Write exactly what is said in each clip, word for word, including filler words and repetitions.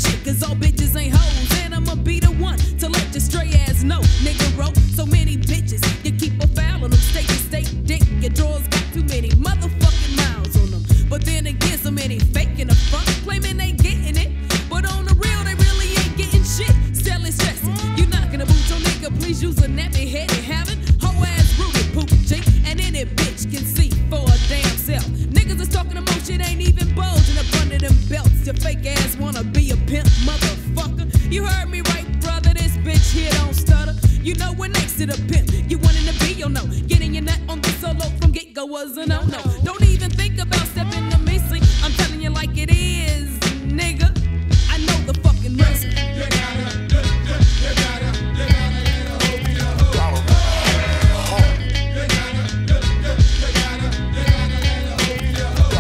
shit, cause all bitches ain't hoes. And I'ma be the one to let your stray ass know, niggaro. So many bitches, you keep a foul on them. Steak to steak dick, your drawers got too many motherfucking miles on them. But then again, so many faking the fuck, claiming they getting it. But on the real, they really ain't getting shit. Selling stressin. You knockin' a boot, so nigga, please use a nappy headed havin. Hoe ass rooty, poot, G. And any bitch can see for a damn self. Niggas is talking about shit, ain't even bulging up under them belts. Your fake ass wanna be a pimp, motherfucker. You heard me right, brother, this bitch here don't stutter. You know we're next to the pimp. You wanting to be, or no? Getting your nut on the solo from get-go was a no-no. Don't even think about stepping to me, see? I'm telling you like it is, nigga. I know the fucking recipe. You gotta, you gotta, you gotta, you gotta let a hoe be a hoe. You gotta, you gotta, you gotta, you gotta let a hoe be a hoe.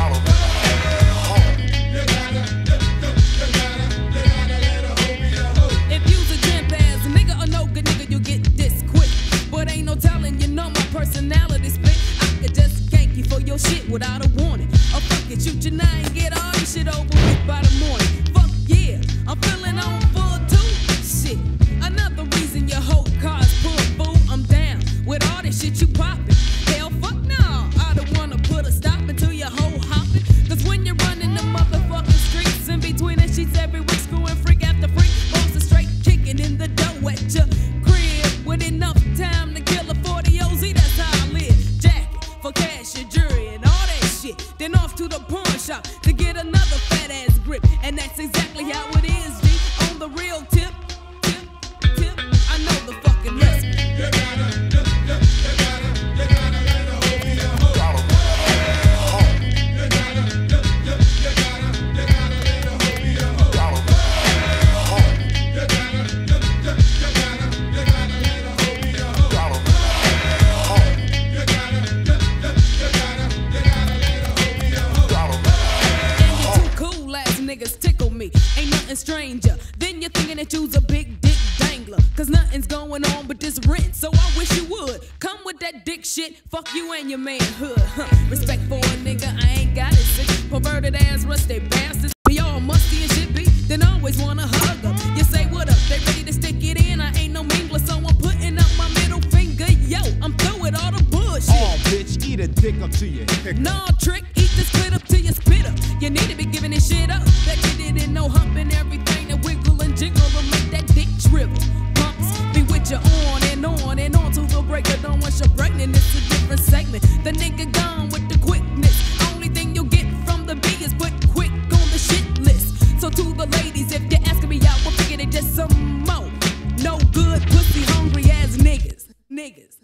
You gotta, you gotta, you gotta, you gotta let a hoe be a hoe. If you's a jump ass nigga or no good nigga, you get this quick. But ain't no telling, you know my personality spit. I could just gank you for your shit without a warning. Or fuck it, shoot your nine and get all your shit over with by the morning. Fuck yeah, I'm feeling on full too. Shit, another reason your whole car's full, fool. I'm down with all this shit you poppin'. Hell, fuck nah, I don't wanna put a stop until your whole hoppin'. Cause when you're running the motherfucking streets, in between the sheets every week, screwing freak after freak, boss is straight kicking in the dough at your crib with enough time to kill a forty O Z. That's how I live. Jacket for cash, your jury, and all that shit. Then off to the pawn shop to get another fat ass grip. And that's exactly how it is, G. On the real tip, tip, tip. I know the fucking recipe. You gotta, you, you, you gotta, you gotta let a hoe be a hoe. You gotta, you, you, you gotta, you gotta let a hoe be a hoe. You gotta, you, you, you gotta, you gotta let a hoe be a hoe. You gotta, you, you, you gotta, you gotta let a hoe be a hoe. And you two cool ass niggas tickle me. Ain't nothing stranger. Then you're thinking that you's a big dick dangler. Cause nothing's going on but this rent. So I wish you would come with that dick shit. Fuck you and your manhood. Huh. Respect for a nigga, I ain't got it sick. Perverted ass rusty bastards. Be all musty and shit be. Then always wanna hug them. You say what up, they ready to stick it in. I ain't no mingler, so I'm putting up my middle finger. Yo, I'm through with all the bullshit. Oh, bitch, eat a dick up to your hick. Nah, trick, eat the split up till you spit up. You need to be giving this shit up. That you didn't know humping everything that wiggle and jiggle and make that dick shrivel. Pumps be with you on and on and on till the break of dawn. Once you're pregnant, it's a different segment. The nigga gone with the quickness. Only thing you'll get from the B is put quick on the shit list. So to the ladies, if you're asking me out, we'll figure they just some more no good pussy hungry ass niggas. Niggas.